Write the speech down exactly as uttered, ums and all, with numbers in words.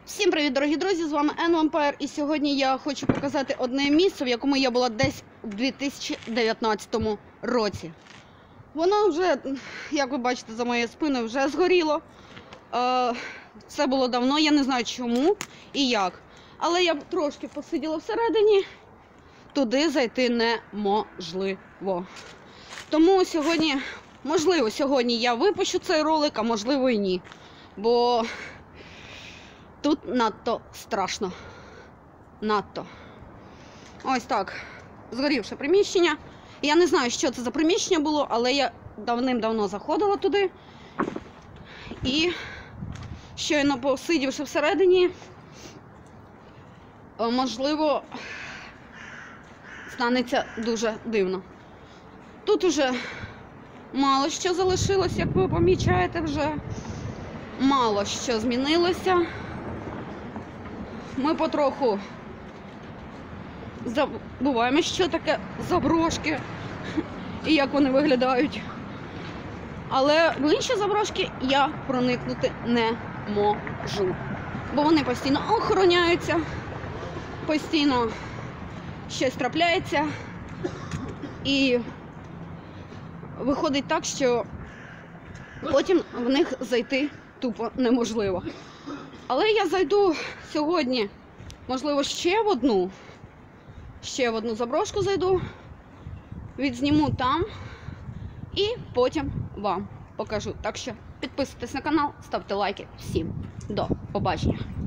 Всім привіт, дорогі друзі! З вами N-Vampire, і сьогодні я хочу показати одне місце, в якому я була десь у дві тисячі дев'ятнадцятому році. Воно вже, як ви бачите за моєю спиною, вже згоріло. Це було давно, я не знаю чому і як. Але я трошки посиділа всередині, туди зайти неможливо. Тому сьогодні, можливо, сьогодні я випущу цей ролик, а можливо і ні. Бо тут надто страшно. Надто. Ось так. Згорівше приміщення. Я не знаю, що це за приміщення було, але я давним-давно заходила туди. І щойно посидівши всередині, можливо, станеться дуже дивно. Тут уже мало що залишилось, як ви помічаєте вже. Мало що змінилося. Ми потроху забуваємо, що таке заброшки і як вони виглядають. Але в інші заброшки я проникнути не можу. Бо вони постійно охороняються, постійно щось трапляється. І виходить так, що потім в них зайти тупо неможливо. Але я зайду сьогодні, можливо, ще в одну, ще в одну заброшку зайду, відзніму там і потім вам покажу. Так що підписуйтесь на канал, ставте лайки. Всім до побачення.